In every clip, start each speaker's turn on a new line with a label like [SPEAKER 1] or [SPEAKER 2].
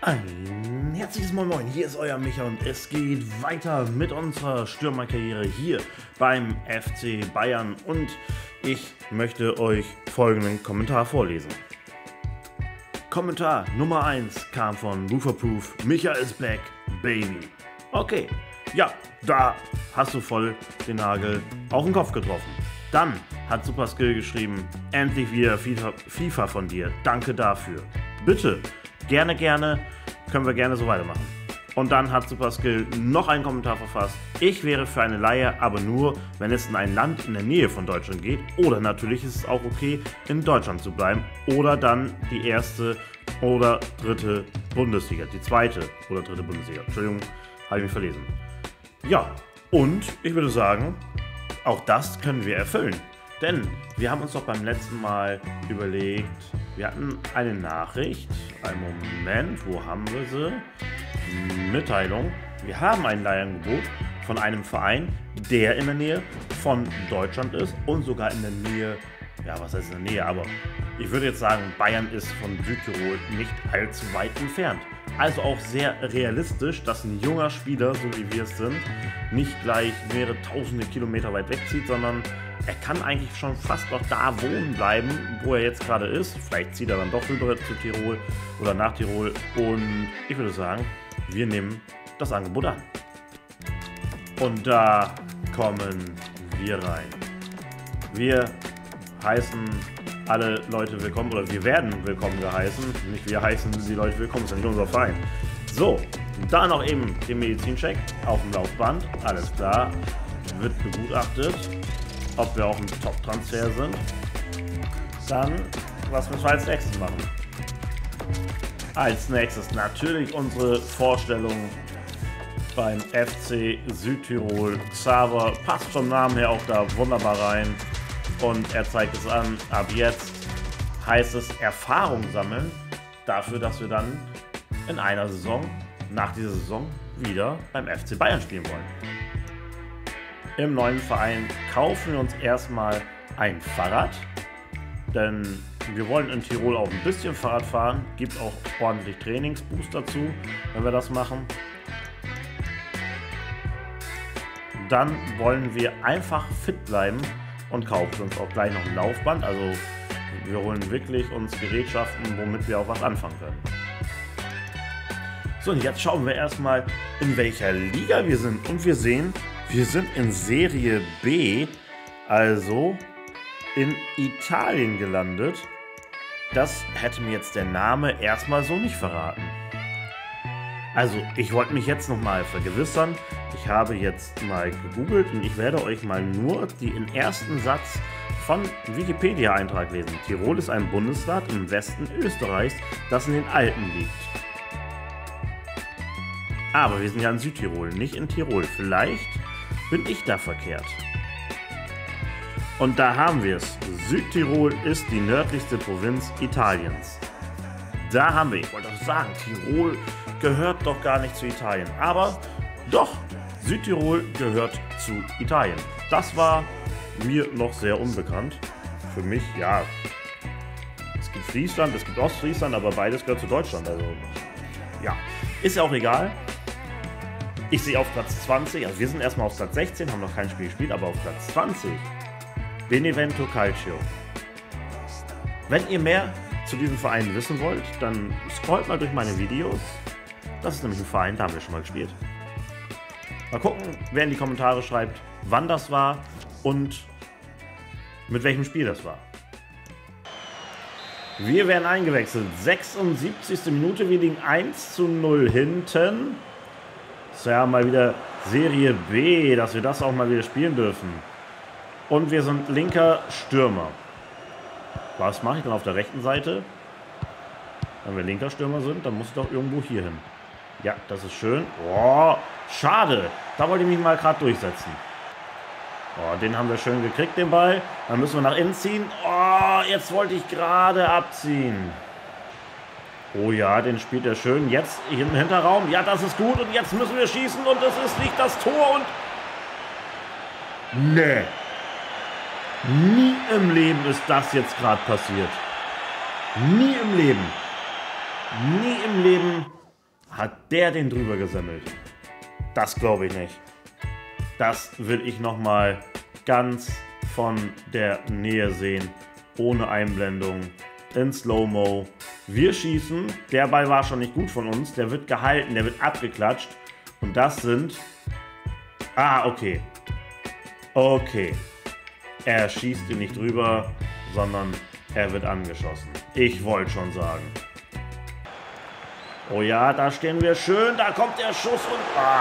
[SPEAKER 1] Ein herzliches Moin Moin, hier ist euer Micha und es geht weiter mit unserer Stürmerkarriere hier beim FC Bayern und ich möchte euch folgenden Kommentar vorlesen. Kommentar Nummer 1 kam von Rooferproof, Micha is back, baby. Okay, ja, da hast du voll den Nagel auf den Kopf getroffen. Dann hat Superskill geschrieben, endlich wieder FIFA von dir, danke dafür. Bitte, gerne, können wir gerne so weitermachen. Und dann hat Superskill noch einen Kommentar verfasst. Ich wäre für eine Leihe, aber nur, wenn es in ein Land in der Nähe von Deutschland geht. Oder natürlich ist es auch okay, in Deutschland zu bleiben. Oder dann die erste oder dritte Bundesliga. Die zweite oder dritte Bundesliga. Entschuldigung, habe ich mich verlesen. Ja, und ich würde sagen, auch das können wir erfüllen. Denn wir haben uns doch beim letzten Mal überlegt, wir hatten eine Nachricht, einen Moment, wo haben wir sie? Mitteilung, wir haben ein Leihangebot von einem Verein, der in der Nähe von Deutschland ist und sogar in der Nähe, ja was heißt in der Nähe, aber ich würde jetzt sagen, Bayern ist von Südtirol nicht allzu weit entfernt. Also auch sehr realistisch, dass ein junger Spieler, so wie wir es sind, nicht gleich mehrere tausende Kilometer weit wegzieht, sondern er kann eigentlich schon fast noch da wohnen bleiben, wo er jetzt gerade ist. Vielleicht zieht er dann doch rüber zu Tirol oder nach Tirol. Und ich würde sagen, wir nehmen das Angebot an. Und da kommen wir rein. Wir heißen alle Leute willkommen, oder wir werden willkommen geheißen. Nicht wir heißen die Leute willkommen, das ist ja nicht unser Verein. So, da noch eben den Medizincheck auf dem Laufband. Alles klar, wird begutachtet, ob wir auch ein Top-Transfer sind. Dann, was müssen wir als nächstes machen? Als nächstes natürlich unsere Vorstellung beim FC Südtirol. Xaver passt vom Namen her auch da wunderbar rein. Und er zeigt es an, ab jetzt heißt es Erfahrung sammeln, dafür, dass wir dann in einer Saison, nach dieser Saison, wieder beim FC Bayern spielen wollen. Im neuen Verein kaufen wir uns erstmal ein Fahrrad, denn wir wollen in Tirol auch ein bisschen Fahrrad fahren, gibt auch ordentlich Trainingsboost dazu, wenn wir das machen. Dann wollen wir einfach fit bleiben und kaufen uns auch gleich noch ein Laufband, also wir holen wirklich uns Gerätschaften, womit wir auch was anfangen können. So, und jetzt schauen wir erstmal, in welcher Liga wir sind. Und wir sehen, wir sind in Serie B, also in Italien gelandet. Das hätte mir jetzt der Name erstmal so nicht verraten. Also, ich wollte mich jetzt nochmal vergewissern. Ich habe jetzt mal gegoogelt und ich werde euch mal nur den ersten Satz von Wikipedia-Eintrag lesen. Tirol ist ein Bundesstaat im Westen Österreichs, das in den Alpen liegt. Aber wir sind ja in Südtirol, nicht in Tirol. Vielleicht bin ich da verkehrt. Und da haben wir es. Südtirol ist die nördlichste Provinz Italiens. Da haben wir, ich wollte doch sagen, Tirol gehört doch gar nicht zu Italien. Aber doch, Südtirol gehört zu Italien. Das war mir noch sehr unbekannt. Für mich, ja, es gibt Friesland, es gibt Ostfriesland, aber beides gehört zu Deutschland. Also, ja, ist ja auch egal. Ich sehe auf Platz 20, also wir sind erstmal auf Platz 16, haben noch kein Spiel gespielt, aber auf Platz 20 Benevento Calcio. Wenn ihr mehr zu diesem Verein wissen wollt, dann scrollt mal durch meine Videos. Das ist nämlich ein Verein, da haben wir schon mal gespielt. Mal gucken, wer in die Kommentare schreibt, wann das war und mit welchem Spiel das war. Wir werden eingewechselt. 76. Minute, wir liegen 1:0 hinten. Das ist ja mal wieder Serie B, dass wir das auch mal wieder spielen dürfen. Und wir sind linker Stürmer. Was mache ich dann auf der rechten Seite? Wenn wir linker Stürmer sind, dann muss ich doch irgendwo hier hin. Ja, das ist schön. Oh, schade. Da wollte ich mich mal gerade durchsetzen. Oh, den haben wir schön gekriegt, den Ball. Dann müssen wir nach innen ziehen. Oh, jetzt wollte ich gerade abziehen. Oh ja, den spielt er schön. Jetzt im Hinterraum. Ja, das ist gut. Und jetzt müssen wir schießen. Und das ist nicht das Tor. Und nee. Nie im Leben ist das jetzt gerade passiert. Nie im Leben. Nie im Leben hat der den drüber gesemmelt? Das glaube ich nicht. Das will ich nochmal ganz von der Nähe sehen, ohne Einblendung, in Slow-Mo. Wir schießen, der Ball war schon nicht gut von uns, der wird gehalten, der wird abgeklatscht. Und das sind... okay. Okay. Er schießt ihn nicht drüber, sondern er wird angeschossen. Ich wollte schon sagen. Oh ja, da stehen wir schön, da kommt der Schuss und...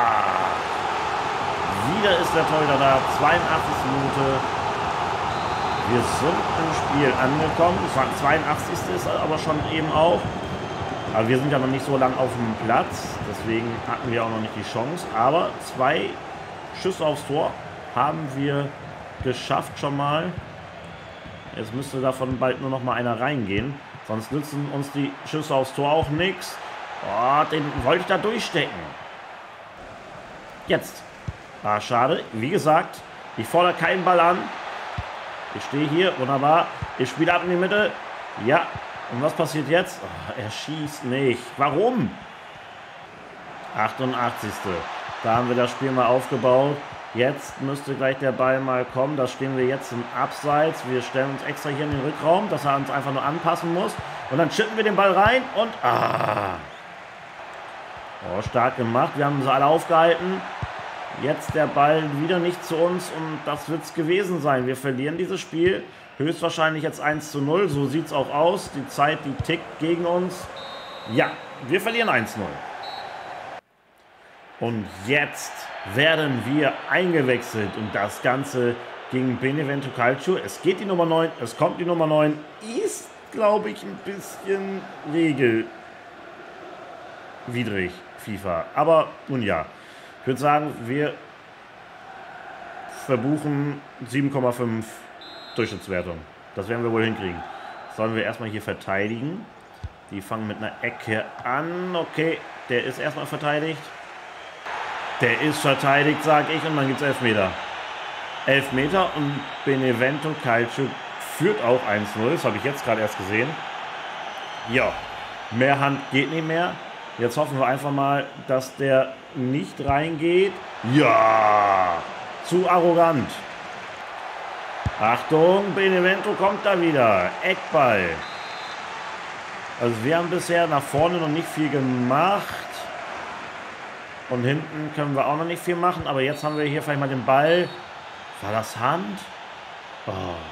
[SPEAKER 1] Wieder ist der Torhüter da, 82. Minute. Wir sind im Spiel angekommen. Das war 82. ist aber schon eben auch. Aber wir sind ja noch nicht so lang auf dem Platz. Deswegen hatten wir auch noch nicht die Chance. Aber 2 Schüsse aufs Tor haben wir geschafft schon mal. Jetzt müsste davon bald nur noch mal einer reingehen. Sonst nützen uns die Schüsse aufs Tor auch nichts. Oh, den wollte ich da durchstecken. Jetzt. Schade. Wie gesagt, ich fordere keinen Ball an. Ich stehe hier, wunderbar. Ich spiele ab in die Mitte. Ja. Und was passiert jetzt? Er schießt nicht. Warum? 88. Da haben wir das Spiel mal aufgebaut. Jetzt müsste gleich der Ball mal kommen. Da stehen wir jetzt im Abseits. Wir stellen uns extra hier in den Rückraum, dass er uns einfach nur anpassen muss. Und dann chippen wir den Ball rein und... Oh, stark gemacht. Wir haben sie alle aufgehalten. Jetzt der Ball wieder nicht zu uns und das wird es gewesen sein. Wir verlieren dieses Spiel. Höchstwahrscheinlich jetzt 1:0. So sieht es auch aus. Die Zeit, die tickt gegen uns. Ja, wir verlieren 1:0. Und jetzt werden wir eingewechselt. Und das Ganze gegen Benevento Calcio. Es geht die Nummer 9. Es kommt die Nummer 9. Ist, glaube ich, ein bisschen regelwidrig, FIFA. Aber nun ja. Ich würde sagen, wir verbuchen 7,5 Durchschnittswertung. Das werden wir wohl hinkriegen. Sollen wir erstmal hier verteidigen. Die fangen mit einer Ecke an. Okay, der ist erstmal verteidigt. Der ist verteidigt, sage ich. Und dann gibt es Elfmeter. Elfmeter und Benevento Calcio führt auch 1:0. Das habe ich jetzt gerade erst gesehen. Ja, mehr Hand geht nicht mehr. Jetzt hoffen wir einfach mal, dass der nicht reingeht. Ja, zu arrogant. Achtung, Benevento kommt da wieder. Eckball. Also wir haben bisher nach vorne noch nicht viel gemacht. Und hinten können wir auch noch nicht viel machen. Aber jetzt haben wir hier vielleicht mal den Ball. War das Hand? Oh.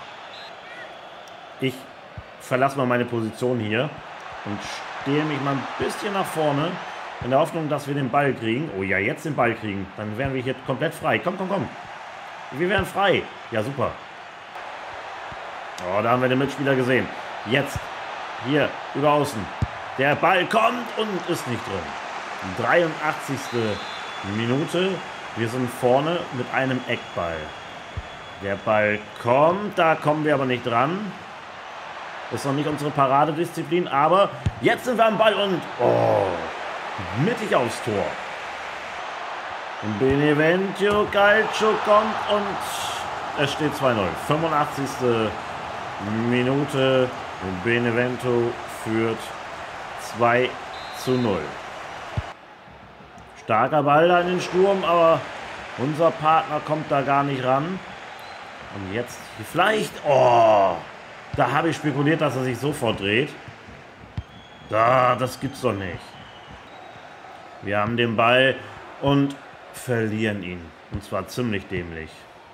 [SPEAKER 1] Ich verlasse mal meine Position hier und stehe mich mal ein bisschen nach vorne. In der Hoffnung, dass wir den Ball kriegen. Oh ja, jetzt den Ball kriegen. Dann wären wir hier komplett frei. Komm, komm, komm. Wir wären frei. Ja, super. Oh, da haben wir den Mitspieler gesehen. Jetzt. Hier, über außen. Der Ball kommt und ist nicht drin. 83. Minute. Wir sind vorne mit einem Eckball. Der Ball kommt. Da kommen wir aber nicht dran. Ist noch nicht unsere Paradedisziplin. Aber jetzt sind wir am Ball und... Oh, mittig aufs Tor. Und Benevento Calcio kommt und es steht 2:0. 85. Minute. Benevento führt 2:0. Starker Ball da in den Sturm, aber unser Partner kommt da gar nicht ran. Und jetzt vielleicht... Oh, da habe ich spekuliert, dass er sich sofort dreht. Das gibt's doch nicht. Wir haben den Ball und verlieren ihn. Und zwar ziemlich dämlich.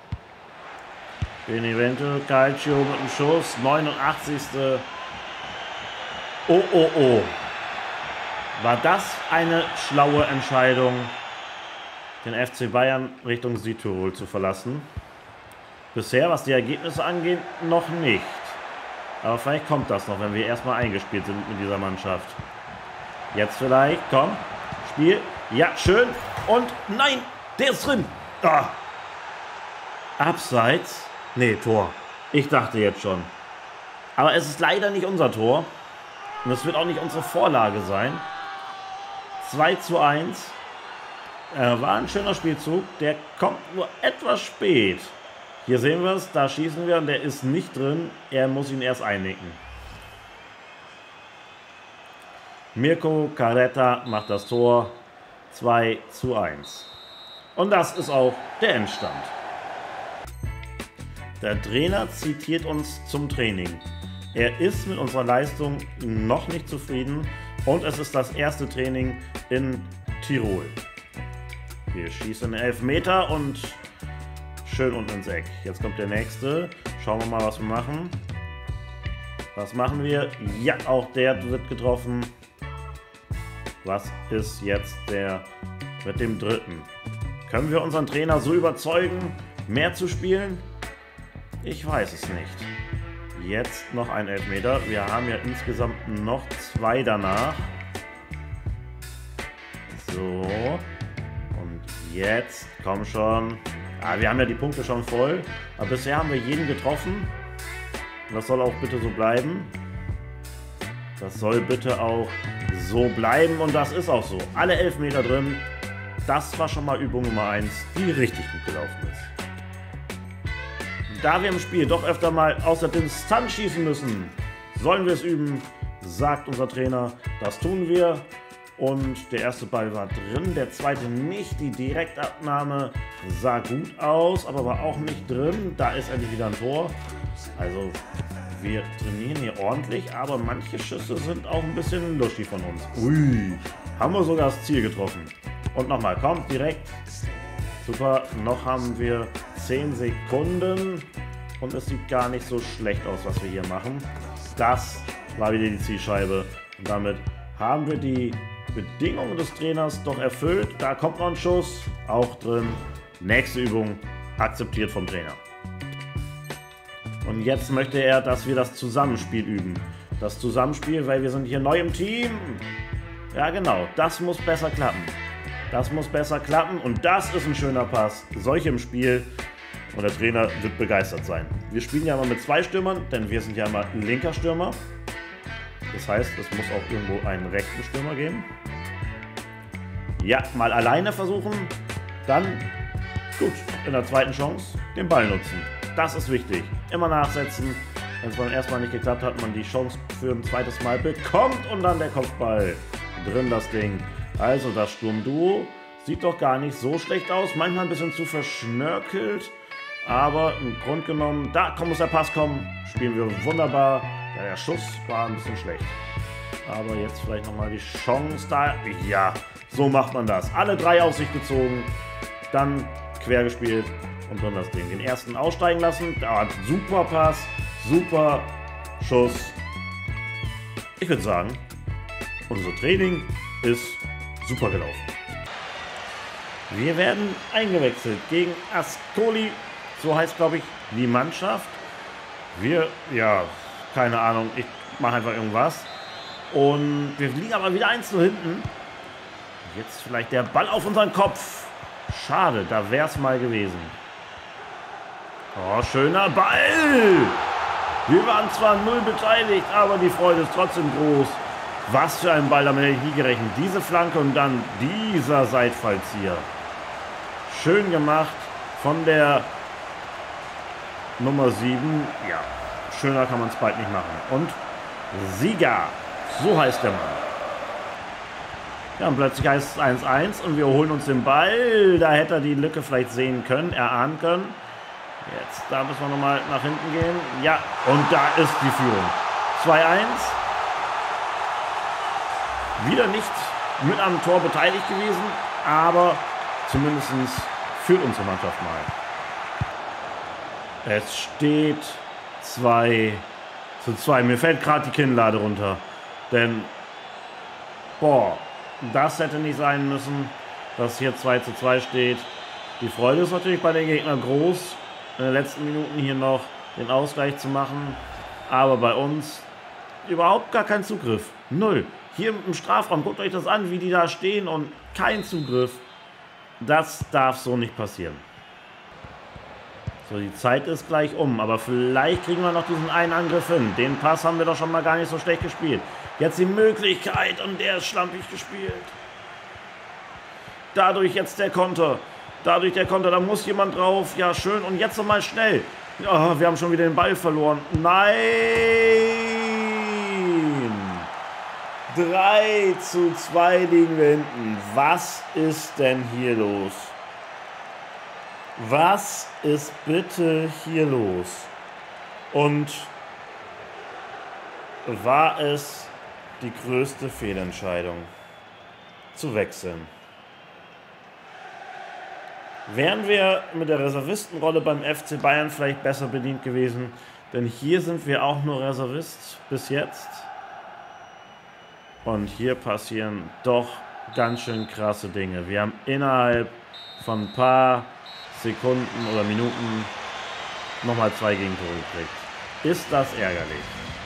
[SPEAKER 1] Benevento Calcio mit dem Schuss. 89. Oh, oh, oh. War das eine schlaue Entscheidung, den FC Bayern Richtung Südtirol zu verlassen? Bisher, was die Ergebnisse angeht, noch nicht. Aber vielleicht kommt das noch, wenn wir erstmal eingespielt sind mit dieser Mannschaft. Jetzt vielleicht, komm, Spiel. Ja, schön. Und nein, der ist drin. Abseits. Nee, Tor. Ich dachte jetzt schon. Aber es ist leider nicht unser Tor. Und es wird auch nicht unsere Vorlage sein. 2:1. War ein schöner Spielzug. Der kommt nur etwas spät. Hier sehen wir es. Da schießen wir und der ist nicht drin. Er muss ihn erst einnicken. Mirko Carretta macht das Tor 2:1. Und das ist auch der Endstand. Der Trainer zitiert uns zum Training. Er ist mit unserer Leistung noch nicht zufrieden und es ist das erste Training in Tirol. Wir schießen 11 Meter und schön unten ins Eck. Jetzt kommt der nächste. Schauen wir mal, was wir machen. Was machen wir? Ja, auch der wird getroffen. Was ist jetzt der mit dem dritten? Können wir unseren Trainer so überzeugen, mehr zu spielen? Ich weiß es nicht. Jetzt noch ein Elfmeter. Wir haben ja insgesamt noch 2 danach. So. Und jetzt, komm schon. Wir haben ja die Punkte schon voll. Aber bisher haben wir jeden getroffen. Und das soll auch bitte so bleiben. Das soll bitte auch so bleiben. Und das ist auch so. Alle Elfmeter drin. Das war schon mal Übung Nummer 1, die richtig gut gelaufen ist. Da wir im Spiel doch öfter mal aus der Distanz schießen müssen, sollen wir es üben, sagt unser Trainer. Das tun wir. Und der erste Ball war drin, der zweite nicht. Die Direktabnahme sah gut aus, aber war auch nicht drin. Da ist endlich wieder ein Tor. Also wir trainieren hier ordentlich, aber manche Schüsse sind auch ein bisschen lustig von uns. Ui, haben wir sogar das Ziel getroffen. Und nochmal, kommt direkt. Super, noch haben wir 10 Sekunden und es sieht gar nicht so schlecht aus, was wir hier machen. Das war wieder die Zielscheibe und damit haben wir die Bedingungen des Trainers doch erfüllt. Da kommt noch ein Schuss, auch drin. Nächste Übung, akzeptiert vom Trainer. Und jetzt möchte er, dass wir das Zusammenspiel üben. Das Zusammenspiel, weil wir sind hier neu im Team. Ja genau, das muss besser klappen. Das muss besser klappen und das ist ein schöner Pass. Solche im Spiel und der Trainer wird begeistert sein. Wir spielen ja mal mit 2 Stürmern, denn wir sind ja mal linker Stürmer. Das heißt, es muss auch irgendwo einen rechten Stürmer geben. Ja, mal alleine versuchen. Dann, gut, in der zweiten Chance den Ball nutzen. Das ist wichtig. Immer nachsetzen. Wenn es beim ersten Mal nicht geklappt hat, man die Chance für ein zweites Mal bekommt und dann der Kopfball. Drin das Ding. Also das Sturmduo sieht doch gar nicht so schlecht aus. Manchmal ein bisschen zu verschnörkelt. Aber im Grunde genommen, da muss der Pass kommen. Spielen wir wunderbar. Ja, der Schuss war ein bisschen schlecht. Aber jetzt vielleicht nochmal die Chance da. Ja, so macht man das. Alle 3 auf sich gezogen. Dann quer gespielt und drin das Ding. Den ersten aussteigen lassen. Da hat super Pass. Super Schuss. Ich würde sagen, unser Training ist super gelaufen. Wir werden eingewechselt gegen Ascoli. So heißt, glaube ich, die Mannschaft. Wir, ja, keine Ahnung, ich mache einfach irgendwas. Und wir liegen aber wieder 1:0 hinten. Jetzt vielleicht der Ball auf unseren Kopf. Schade, da wäre es mal gewesen. Oh, schöner Ball. Wir waren zwar 0 beteiligt, aber die Freude ist trotzdem groß. Was für ein Ball, damit hätte ich nie gerechnet. Diese Flanke und dann dieser Seitfallzieher. Schön gemacht von der Nummer 7. Ja, schöner kann man es bald nicht machen. Und Sieger, so heißt der Mann. Ja, und plötzlich heißt es 1:1 und wir holen uns den Ball. Da hätte er die Lücke vielleicht sehen können, erahnen können. Jetzt, da müssen wir nochmal nach hinten gehen. Ja, und da ist die Führung. 2:1. Wieder nicht mit am Tor beteiligt gewesen, aber zumindest führt unsere Mannschaft mal. Es steht 2:2. Mir fällt gerade die Kinnlade runter. Denn, boah, das hätte nicht sein müssen, dass hier 2:2 steht. Die Freude ist natürlich bei den Gegnern groß, in den letzten Minuten hier noch den Ausgleich zu machen. Aber bei uns überhaupt gar kein Zugriff. 0. Hier im Strafraum, guckt euch das an, wie die da stehen und kein Zugriff. Das darf so nicht passieren. So, die Zeit ist gleich um, aber vielleicht kriegen wir noch diesen einen Angriff hin. Den Pass haben wir doch schon mal gar nicht so schlecht gespielt. Jetzt die Möglichkeit und der ist schlampig gespielt. Dadurch jetzt der Konter. Dadurch der Konter, da muss jemand drauf. Ja, schön. Und jetzt nochmal schnell. Oh, wir haben schon wieder den Ball verloren. Nein! 3:2 liegen wir hinten. Was ist denn hier los? Was ist bitte hier los? Und war es die größte Fehlentscheidung, zu wechseln? Wären wir mit der Reservistenrolle beim FC Bayern vielleicht besser bedient gewesen? Denn hier sind wir auch nur Reservist bis jetzt. Und hier passieren doch ganz schön krasse Dinge. Wir haben innerhalb von ein paar Sekunden oder Minuten nochmal 2 Gegentore gekriegt. Ist das ärgerlich?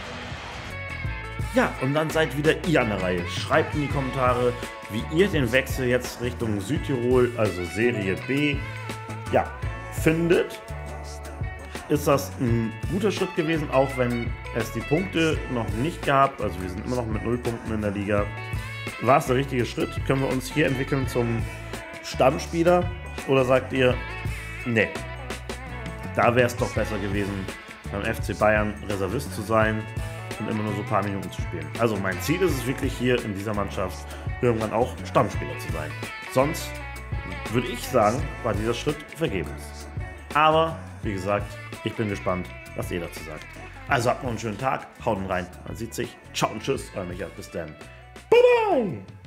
[SPEAKER 1] Ja, und dann seid wieder ihr an der Reihe. Schreibt in die Kommentare, wie ihr den Wechsel jetzt Richtung Südtirol, also Serie B, ja, findet. Ist das ein guter Schritt gewesen, auch wenn es die Punkte noch nicht gab, also wir sind immer noch mit 0 Punkten in der Liga. War es der richtige Schritt? Können wir uns hier entwickeln zum Stammspieler? Oder sagt ihr, nee, da wäre es doch besser gewesen, beim FC Bayern Reservist zu sein und immer nur so ein paar Minuten zu spielen. Also mein Ziel ist es wirklich hier in dieser Mannschaft irgendwann auch Stammspieler zu sein. Sonst würde ich sagen, war dieser Schritt vergebens. Aber wie gesagt, ich bin gespannt, was ihr dazu sagt. Also habt noch einen schönen Tag, haut rein, man sieht sich. Ciao und tschüss, euer Michael, bis dann. Bye bye!